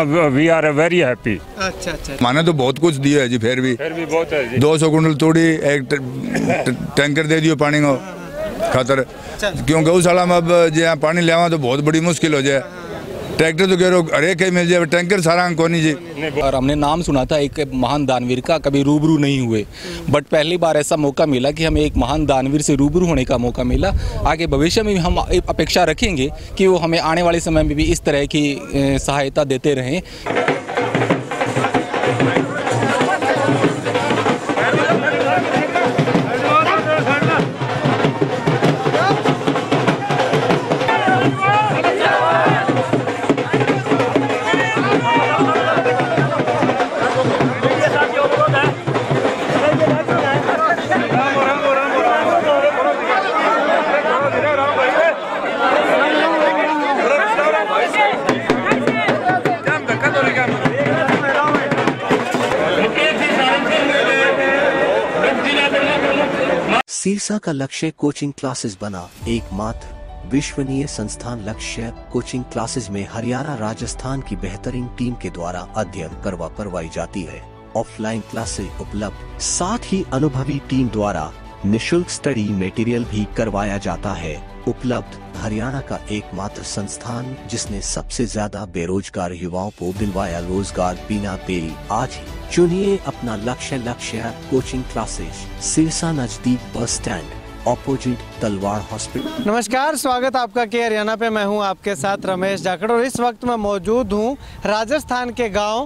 We are very happy. अच्छा। माने तो बहुत कुछ दिया है जी, फिर भी बहुत है जी। 200 कुंटल तोड़ी, एक टैंकर दे दियो पानी को खातर, क्यों गौशाला में अब जो पानी लिया तो बहुत बड़ी मुश्किल हो जाए। ट्रैक्टर तो कह रहे हर एक मिल जाए, टैंकर सारा कोनी जी। और हमने नाम सुना था एक महान दानवीर का, कभी रूबरू नहीं हुए, बट पहली बार ऐसा मौका मिला कि हमें एक महान दानवीर से रूबरू होने का मौका मिला। आगे भविष्य में भी हम अपेक्षा रखेंगे कि वो हमें आने वाले समय में भी इस तरह की सहायता देते रहें। सिरसा का लक्ष्य कोचिंग क्लासेस बना। एकमात्र विश्वसनीय संस्थान लक्ष्य कोचिंग क्लासेस में हरियाणा राजस्थान की बेहतरीन टीम के द्वारा अध्ययन करवाई जाती है। ऑफलाइन क्लासेस उपलब्ध, साथ ही अनुभवी टीम द्वारा निशुल्क स्टडी मटेरियल भी करवाया जाता है। उपलब्ध हरियाणा का एकमात्र संस्थान जिसने सबसे ज्यादा बेरोजगार युवाओं को दिलवाया रोजगार बिना देरी। आज ही चुनिए अपना लक्ष्य कोचिंग क्लासेस, सिरसा नजदीक बस स्टैंड, ऑपोजिट तलवार हॉस्पिटल। नमस्कार, स्वागत आपका के हरियाणा पे। मैं हूं आपके साथ रमेश जाखड़ और इस वक्त मैं मौजूद हूं राजस्थान के गांव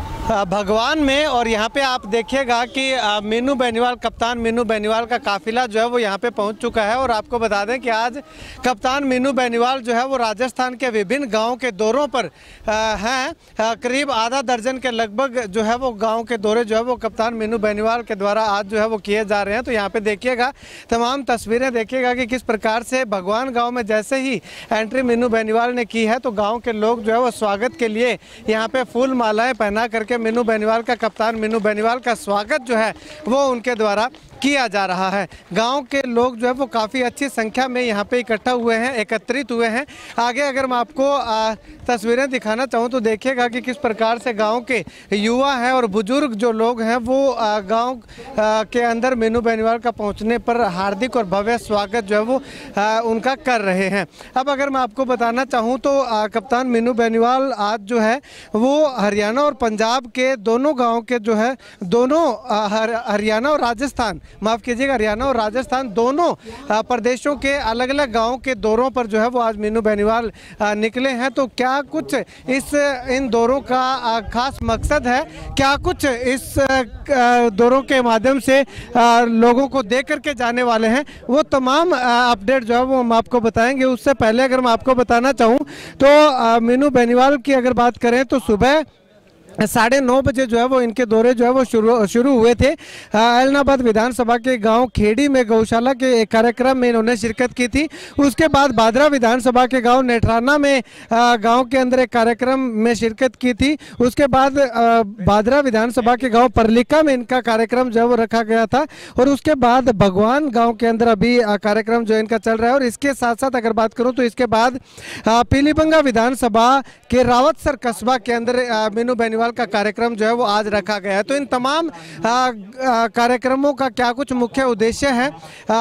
भगवान में। और यहाँ पे आप देखिएगा कि मीनू बेनीवाल, कप्तान मीनू बेनीवाल का काफिला जो है वो यहाँ पे पहुँच चुका है। और आपको बता दें कि आज कप्तान मीनू बेनीवाल जो है वो राजस्थान के विभिन्न गाँव के दौरों पर हैं। करीब आधा दर्जन के लगभग जो है वो गाँव के दौरे जो है वो कप्तान मीनू बेनीवाल के द्वारा आज जो है वो किए जा रहे हैं। तो यहाँ पे देखिएगा, तमाम तस्वीरें देखिएगा कि किस प्रकार से भगवान गाँव में जैसे ही एंट्री मीनू बेनीवाल ने की है तो गाँव के लोग जो है वो स्वागत के लिए यहाँ पे फूल मालाएँ पहना करके मीनू बेनीवाल का, कप्तान मीनू बेनीवाल का स्वागत जो है वो उनके द्वारा किया जा रहा है। गांव के लोग जो है वो काफ़ी अच्छी संख्या में यहाँ पे इकट्ठा हुए हैं, एकत्रित हुए हैं। आगे अगर मैं आपको तस्वीरें दिखाना चाहूँ तो देखिएगा कि किस प्रकार से गांव के युवा हैं और बुजुर्ग जो लोग हैं वो गांव के अंदर मीनू बेनीवाल का पहुँचने पर हार्दिक और भव्य स्वागत जो है वो उनका कर रहे हैं। अब अगर मैं आपको बताना चाहूँ तो कप्तान मीनू बेनीवाल आज जो है वो हरियाणा और पंजाब के दोनों गाँव के जो है, दोनों हरियाणा और राजस्थान, माफ़ कीजिएगा, हरियाणा और राजस्थान दोनों प्रदेशों के अलग अलग गांवों के दौरों पर जो है वो आज मीनू बेनीवाल निकले हैं। तो क्या कुछ इन दौरों का खास मकसद है, क्या कुछ इस दौरों के माध्यम से लोगों को दे करके जाने वाले हैं, वो तमाम अपडेट जो है वो हम आपको बताएंगे। उससे पहले अगर मैं आपको बताना चाहूँ तो मीनू बेनीवाल की अगर बात करें तो सुबह 9:30 बजे जो है वो इनके दौरे जो है वो शुरू हुए थे। ऐलनाबाद विधानसभा के गांव खेड़ी में गौशाला के एक कार्यक्रम में इन्होंने शिरकत की थी। उसके बाद भादरा विधानसभा के गांव नेठराना में गांव के अंदर एक कार्यक्रम में शिरकत की थी। उसके बाद भादरा विधानसभा के गांव परलिका में इनका कार्यक्रम जो है वो रखा गया था। और उसके बाद भगवान गाँव के अंदर अभी कार्यक्रम जो इनका चल रहा है। और इसके साथ साथ अगर बात करूँ तो इसके बाद पीलीबंगा विधानसभा के रावतसर कस्बा के अंदर मीनू बेनीवाल का कार्यक्रम जो है वो आज रखा गया है। तो इन तमाम कार्यक्रमों का क्या कुछ मुख्य उद्देश्य है,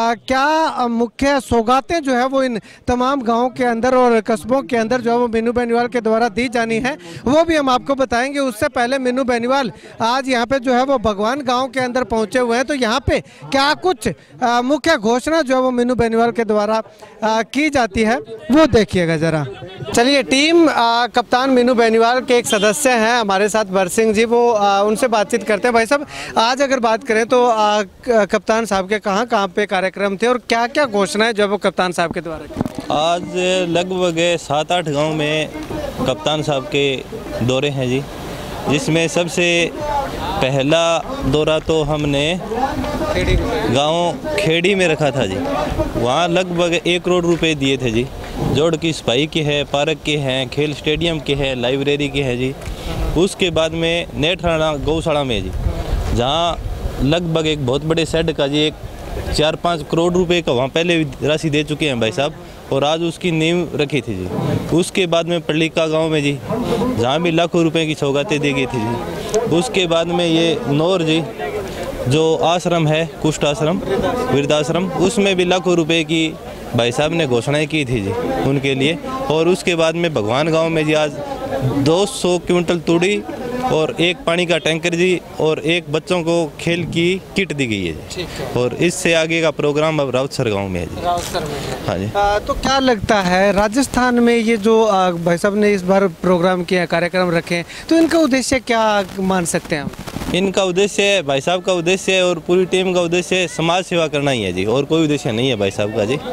क्या मुख्य सौगातें जो है वो इन तमाम गांवों के अंदर और कस्बों के अंदर जो है वो मीनू बेनीवाल के द्वारा दी जानी है, वो भी हम आपको बताएंगे। उससे पहले मीनू बेनीवाल आज यहाँ पे जो है वो भगवान गाँव के अंदर पहुँचे हुए हैं। तो यहाँ पे क्या कुछ मुख्य घोषणा जो है वो मीनू बेनीवाल के द्वारा की जाती है वो देखिएगा जरा। चलिए, टीम कप्तान मीनू बेनीवाल के एक सदस्य हैं हमारे साथ, बरसिंह जी, वो उनसे बातचीत करते हैं। भाई साहब, आज अगर बात करें तो कप्तान साहब के कहाँ पे कार्यक्रम थे और क्या क्या घोषणाएं जो वो कप्तान साहब के द्वारा की? आज लगभग 7-8 गांव में कप्तान साहब के दौरे हैं जी, जिसमें सबसे पहला दौरा तो हमने गांव खेड़ी में रखा था जी। वहाँ लगभग 1 करोड़ रुपए दिए थे जी। जोड़ की सफाई के है, पार्क के हैं, खेल स्टेडियम के हैं, लाइब्रेरी के हैं जी। उसके बाद में नेठराना गौशाला में जी, जहाँ लगभग एक बहुत बड़े शेड का जी 4-5 करोड़ रुपए का वहाँ पहले राशि दे चुके हैं भाई साहब। और आज उसकी नींव रखी थी जी। उसके बाद में पल्लिका गांव में जी, जहाँ भी लाखों रुपए की सौगातें दी गई थी जी। उसके बाद में ये नौर जी, जो आश्रम है कुष्ठ आश्रम, वृद्धाश्रम, उसमें भी लाखों रुपए की भाई साहब ने घोषणाएं की थी जी उनके लिए। और उसके बाद में भगवान गांव में जी आज 200 क्विंटल तूड़ी और एक पानी का टैंकर जी और एक बच्चों को खेल की किट दी गई है जी। और इससे आगे का प्रोग्राम अब राउतसर गांव में है जी। राउतसर में है। हाँ जी। तो क्या लगता है राजस्थान में ये जो भाई साहब ने इस बार प्रोग्राम किया, कार्यक्रम रखे, तो इनका उद्देश्य क्या मान सकते हैं हम? इनका उद्देश्य, भाई साहब का उद्देश्य और पूरी टीम का उद्देश्य समाज सेवा करना ही है जी, और कोई उद्देश्य नहीं है भाई साहब का जी।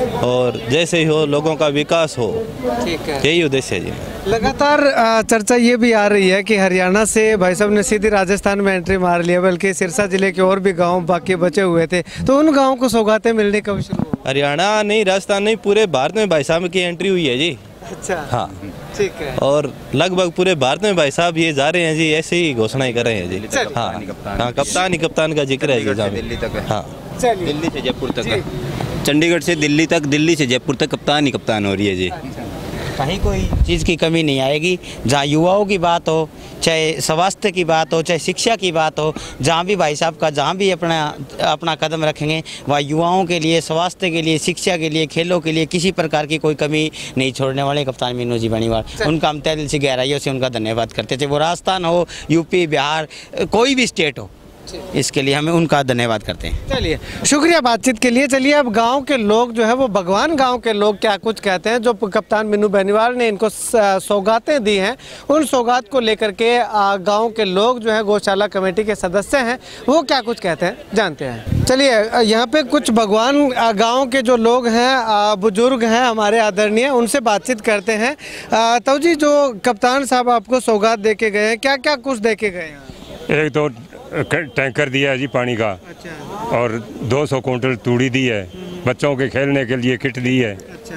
और जैसे ही हो लोगों का विकास हो, ठीक है, यही उद्देश्य है जी। लगातार चर्चा ये भी आ रही है कि हरियाणा से भाई साहब ने सीधी राजस्थान में एंट्री मार लिया, बल्कि सिरसा जिले के और भी गांव बाकी बचे हुए थे, तो उन गांवों को सौगातें मिलने कब शुरू हुई? हरियाणा नहीं, राजस्थान नहीं, पूरे भारत में भाई साहब की एंट्री हुई है जी। अच्छा, हाँ, ठीक है। और लगभग पूरे भारत में भाई साहब ये जा रहे हैं जी, ऐसे ही घोषणाएं कर रहे हैं जी। हाँ हाँ, कप्तान का जिक्र है जी। दिल्ली तक है। हाँ, दिल्ली से जयपुर तक है। चंडीगढ़ से दिल्ली तक, दिल्ली से जयपुर तक कप्तान ही कप्तान हो रही है जी। कहीं कोई चीज़ की कमी नहीं आएगी। जहाँ युवाओं की बात हो, चाहे स्वास्थ्य की बात हो, चाहे शिक्षा की बात हो, जहाँ भी भाई साहब का जहाँ भी अपना कदम रखेंगे, वहाँ युवाओं के लिए, स्वास्थ्य के लिए, शिक्षा के लिए, खेलों के लिए किसी प्रकार की कोई कमी नहीं छोड़ने वाले कप्तान मीनू जी बेनीवाल। उनका हम तहे दिल से गहराइयों से उनका धन्यवाद करते थे। वो राजस्थान हो, यूपी, बिहार, कोई भी स्टेट हो, इसके लिए हमें उनका धन्यवाद करते हैं। चलिए, शुक्रिया बातचीत के लिए। चलिए, अब गांव के लोग जो है वो भगवान गांव के लोग क्या कुछ कहते हैं, जो कप्तान मीनू बेनीवाल ने इनको सौगातें दी हैं, उन सौगात को लेकर के गांव के लोग जो है गौशाला कमेटी के सदस्य हैं, वो क्या कुछ कहते हैं, जानते हैं। चलिए, यहाँ पे कुछ भगवान गाँव के जो लोग हैं, बुजुर्ग हैं हमारे आदरणीय, उनसे बातचीत करते हैं। तो जी, जो कप्तान साहब आपको सौगात दे के गए हैं, क्या क्या कुछ दे के गए हैं? एक तो टैंकर दिया है जी पानी का। अच्छा। और 200 कुंटल तूड़ी दी है। बच्चों के खेलने के लिए किट दी है। अच्छा,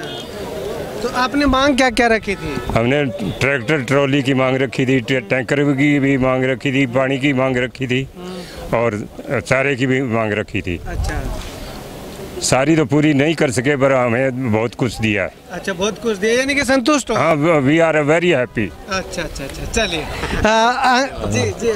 तो आपने मांग क्या क्या रखी थी? हमने ट्रैक्टर ट्रॉली की मांग रखी थी, टैंकर की भी मांग रखी थी, पानी की मांग रखी थी और चारे की भी मांग रखी थी। अच्छा, सारी तो पूरी नहीं कर सके, पर हमें बहुत कुछ दिया है। अच्छा, बहुत कुछ दिया, यानी कि संतुष्ट हो? हाँ, वी आर वेरी हैप्पी। अच्छा अच्छा अच्छा, चलिए। जी जी,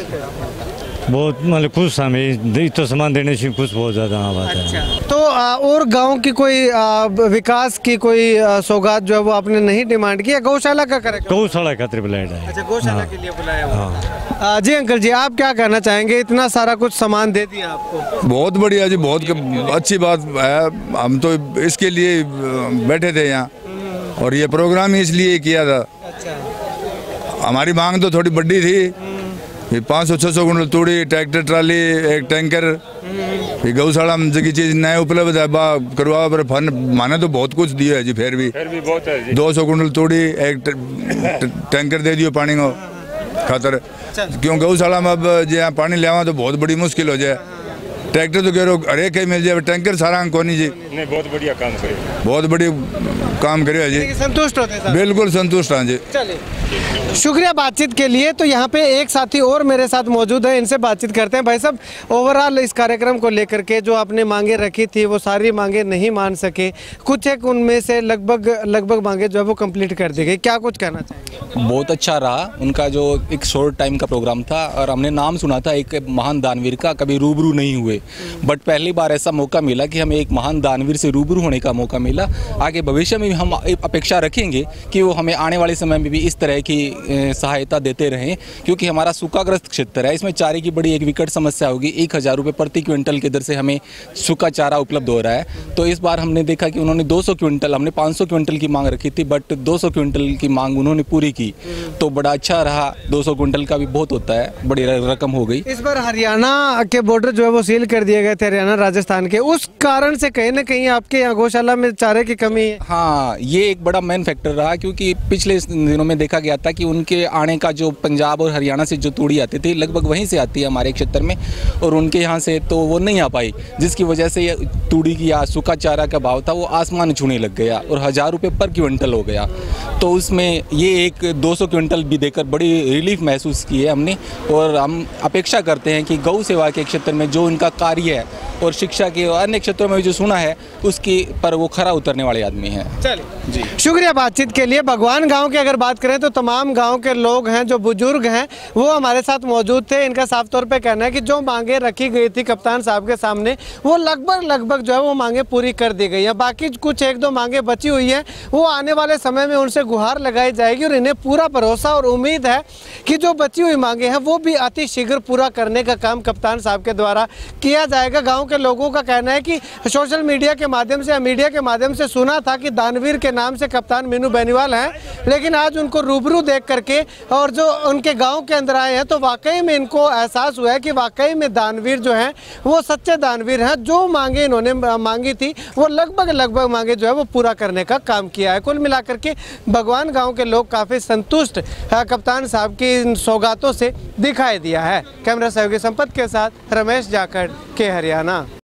बहुत मतलब खुश हमें तो सामान देने से खुश बहुत ज़्यादा। हाँ, बात है। अच्छा, तो और गांव की कोई विकास की कोई सौगात जो है वो आपने नहीं डिमांड की, गौशाला का करेगा? गौशाला खातिर बुलाया है। अच्छा, गौशाला के लिए बुलाया हुआ। जी अंकल जी, आप क्या कहना चाहेंगे? इतना सारा कुछ सामान दे दिया आपको। बहुत बढ़िया जी, बहुत अच्छी बात है। हम तो इसके लिए बैठे थे यहाँ, और ये प्रोग्राम ही इसलिए किया था। अच्छा, हमारी मांग तो थोड़ी बड़ी थी, 500-600 कुंटल तूड़ी, ट्रैक्टर ट्राली, एक टैंकर, गौशाला में जगह चीज नए उपलब्ध है, करवा पर फन माने तो बहुत कुछ दिया है जी। फिर भी बहुत है जी। 200 कुंटल तूड़ी, एक टैंकर दे दियो पानी को खातर, क्यों गौशाला में अब जो पानी लिया तो बहुत बड़ी मुश्किल हो जाए। ट्रैक्टर तो कह रहे हर एक मिल जाए, टैंकर सारा कोनी जी। नहीं, बहुत बढ़िया काम करे, बहुत बड़ी काम करे जी। संतुष्ट होते हैं? बिल्कुल संतुष्ट हैं जी। चलिए, शुक्रिया बातचीत के लिए। तो यहाँ पे एक साथी और मेरे साथ मौजूद है, इनसे बातचीत करते हैं। भाई साहब, ओवरऑल इस कार्यक्रम को लेकर के जो आपने मांगे रखी थी, वो सारी मांगे नहीं मान सके, कुछ एक उनमें से लगभग मांगे जो है वो कंप्लीट कर दी गई, क्या कुछ कहना चाहिए? बहुत अच्छा रहा उनका जो एक शॉर्ट टाइम का प्रोग्राम था, और हमने नाम सुना था एक महान दानवीर का, कभी रूबरू नहीं हुए, बट पहली बार ऐसा मौका मिला कि हमें एक महान दानवीर से रूबरू होने का मौका मिला। आगे भविष्य में भी हम अपेक्षा रखेंगे कि वो हमें आने वाले समय में भी इस तरह की सहायता देते रहें, क्योंकि हमारा सूखाग्रस्त क्षेत्र है, इसमें चारे की बड़ी एक विकट समस्या होगी। 1000 रुपये प्रति क्विंटल की दर से हमें सूखा चारा उपलब्ध हो रहा है। तो इस बार हमने देखा कि उन्होंने 200 क्विंटल, हमने 500 क्विंटल की मांग रखी थी, बट 200 क्विंटल की मांग उन्होंने पूरी की, तो बड़ा अच्छा रहा। 200 क्विंटल का भी बहुत होता है, बड़ी रकम हो गई। इस बार हरियाणा के बॉर्डर जो है वो सील कर दिए गए थे, हरियाणा राजस्थान के, उस कारण से कहीं ना कहीं आपके यहाँ गौशाला में चारे की कमी है। हाँ, ये एक बड़ा मेन फैक्टर रहा, क्योंकि पिछले दिनों में देखा गया था कि उनके आने का जो पंजाब और हरियाणा से जो तूड़ी आती थी लगभग वहीं से आती है हमारे क्षेत्र में, और उनके यहाँ से तो वो नहीं आ पाई, जिसकी वजह से ये तूड़ी की या सूखा चारा का भाव था वो आसमान छूने लग गया और 1000 रुपये पर क्विंटल हो गया। तो उसमें ये एक 200 क्विंटल भी देकर बड़ी रिलीफ महसूस की है हमने, और हम अपेक्षा करते हैं कि गौ सेवा के क्षेत्र में जो उनका कार्य है और शिक्षा के अन्य क्षेत्रों में जो सुना है उसकी पर वो खरा उतरने वाले आदमी हैं। चलिए जी, शुक्रिया बातचीत के लिए। भगवान गांव की अगर बात करें तो तमाम गांव के लोग हैं, जो बुजुर्ग हैं वो हमारे साथ मौजूद थे। इनका साफ तौर पे कहना है कि जो मांगे रखी गई थी कप्तान साहब के सामने वो लगभग जो है वो मांगे पूरी कर दी गई है। बाकी कुछ 1-2 मांगे बची हुई हैं, वो आने वाले समय में उनसे गुहार लगाई जाएगी और इन्हें पूरा भरोसा और उम्मीद है कि जो बची हुई मांगे हैं वो भी अति शीघ्र पूरा करने का काम कप्तान साहब के द्वारा किया जाएगा। गाँव के लोगों का कहना है कि सोशल मीडिया के माध्यम से या मीडिया के माध्यम से सुना था कि दानवीर के नाम से कप्तान मीनू बेनीवाल हैं, लेकिन आज उनको रूबरू देख करके और जो उनके गांव के अंदर आए हैं तो वाकई में इनको एहसास हुआ है कि वाकई में दानवीर जो हैं वो सच्चे दानवीर हैं। जो मांगे इन्होंने मांगी थी वो लगभग मांगे जो है वो पूरा करने का काम किया है। कुल मिलाकर के भगवान गाँव के लोग काफ़ी संतुष्ट कप्तान साहब की इन सौगातों से दिखाई दिया है। कैमरा सहयोगी संपत के साथ रमेश जाखड़ के हरियाणा।